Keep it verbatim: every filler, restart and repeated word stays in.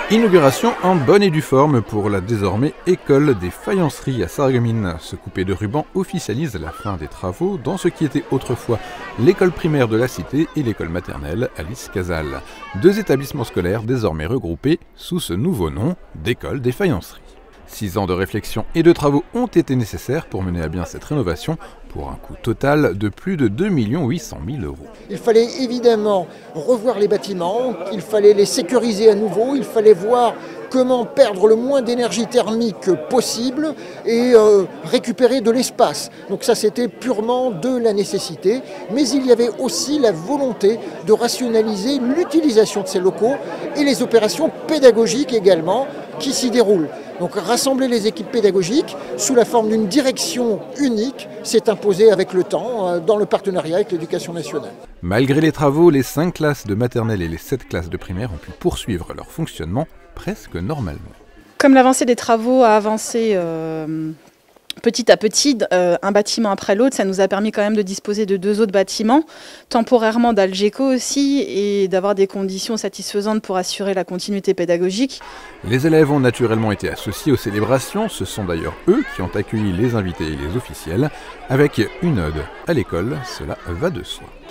Inauguration en bonne et due forme pour la désormais école des faïenceries à Sarreguemines. Ce coupé de ruban officialise la fin des travaux dans ce qui était autrefois l'école primaire de la cité et l'école maternelle Alice Casal. Deux établissements scolaires désormais regroupés sous ce nouveau nom d'école des faïenceries. Six ans de réflexion et de travaux ont été nécessaires pour mener à bien cette rénovation pour un coût total de plus de deux millions huit cent mille euros. Il fallait évidemment revoir les bâtiments, il fallait les sécuriser à nouveau, il fallait voir comment perdre le moins d'énergie thermique possible et euh, récupérer de l'espace. Donc ça, c'était purement de la nécessité, mais il y avait aussi la volonté de rationaliser l'utilisation de ces locaux et les opérations pédagogiques également qui s'y déroulent. Donc rassembler les équipes pédagogiques sous la forme d'une direction unique s'est imposé avec le temps euh, dans le partenariat avec l'Éducation nationale. Malgré les travaux, les cinq classes de maternelle et les sept classes de primaire ont pu poursuivre leur fonctionnement presque normalement. Comme l'avancée des travaux a avancé euh, petit à petit, euh, un bâtiment après l'autre, ça nous a permis quand même de disposer de deux autres bâtiments, temporairement d'Algeco aussi, et d'avoir des conditions satisfaisantes pour assurer la continuité pédagogique. Les élèves ont naturellement été associés aux célébrations, ce sont d'ailleurs eux qui ont accueilli les invités et les officiels, avec une ode à l'école, cela va de soi.